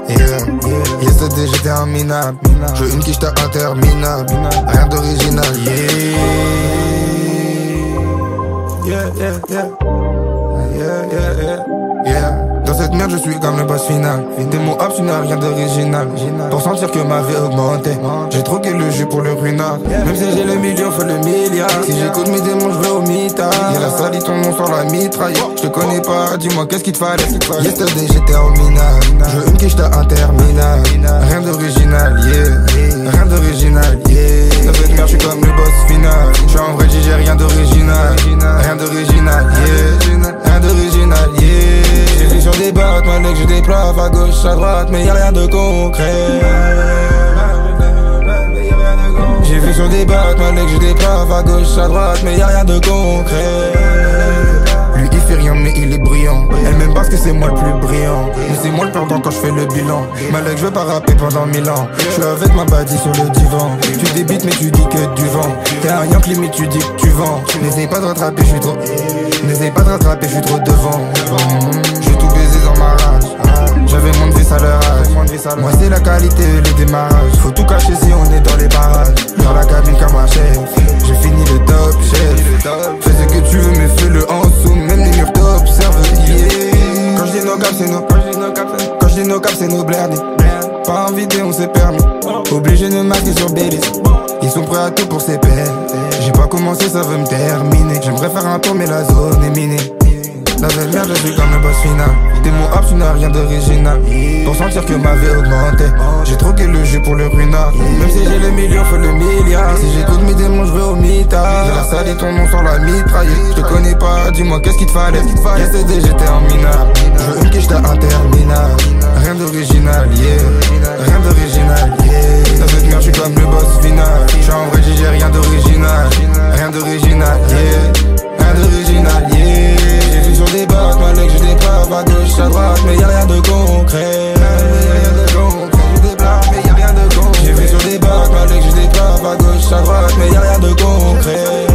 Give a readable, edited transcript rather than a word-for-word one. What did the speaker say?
Yesterday j'étais un minable. Je veux une quiche interminable. Rien d'original, Dans cette merde je suis comme le boss final. Des mots abs, tu n'as rien d'original. Pour sentir que ma vie augmentait, j'ai troqué le jus pour le ruinard. Même si j'ai le million, faut le milliard. Si j'écoute mes démons, je vais au mitard. Y'a la sali ton nom sur la mitraille. Je te connais pas, dis-moi qu'est-ce qu'il te fallait. Yesterday j'étais au minable. Je veux une quiche interminable. Rien d'original, rien d'original, Dans cette merde je suis comme le boss final. Je suis en vrai j'ai rien d'original. Rien d'original, rien d'original, J'ai vu sur des battes, mec, je déploie à gauche, à droite, mais y'a rien de concret. J'ai vu sur des battes, mec, je déploie à gauche, à droite, mais y'a rien de concret. Lui il fait rien mais il est brillant. Elle m'aime parce que c'est moi le plus brillant. Mais c'est moi le perdant quand je fais le bilan. Malek je veux pas rapper pendant 1000 ans. Je suis avec ma badie sur le divan. Tu débites mais tu dis que du vent. T'es un yank limite tu dis que tu vends. N'essaye pas de rattraper je suis trop. N'essaye pas de rattraper je suis trop devant. J'ai tout baisé dans ma rage. J'avais moins de vis à leur âge. Moi c'est la qualité, les démarrages. Faut tout cacher si on est dans les barrages. Dans la cabine comme un chef. J'ai fini le top chef. Fais ce que tu veux mais fais-le en dessous. Même les murs t'observent, Quand je dis no cap c'est no. Quand je dis no cap c'est no blerdis. Pas invité on s'est permis. Obligé de masquer sur Baileys. Ils sont prêts à tout pour ses pères. J'ai pas commencé ça veut me terminer. J'aimerais faire un tour mais la zone est minée. Dans cette merde je suis comme le boss final. Des mots abs, tu n'as rien d'original. Pour sentir que ma vie augmentait, j'ai troqué le jus pour le ruinard. Même si j'ai le million, faut le milliard. Si j'écoute mes démons, je vais au mitard. J'ai la salle et ton nom sur la mitraille. Je te connais pas, dis-moi qu'est-ce qu'il te fallait. Yesterday j'étais en minable. Je veux une quiche interminable. Rien d'original, rien d'original, Dans cette merde je suis comme le boss final. Je suis en vrai j'ai rien d'original. Rien d'original, rien d'original, J'ai vu sur des battes, mec, je déplave à gauche, à droite, mais y'a rien de concret. J'ai vu sur des battes, mec, je déplave à gauche, à droite, mais y'a rien de concret.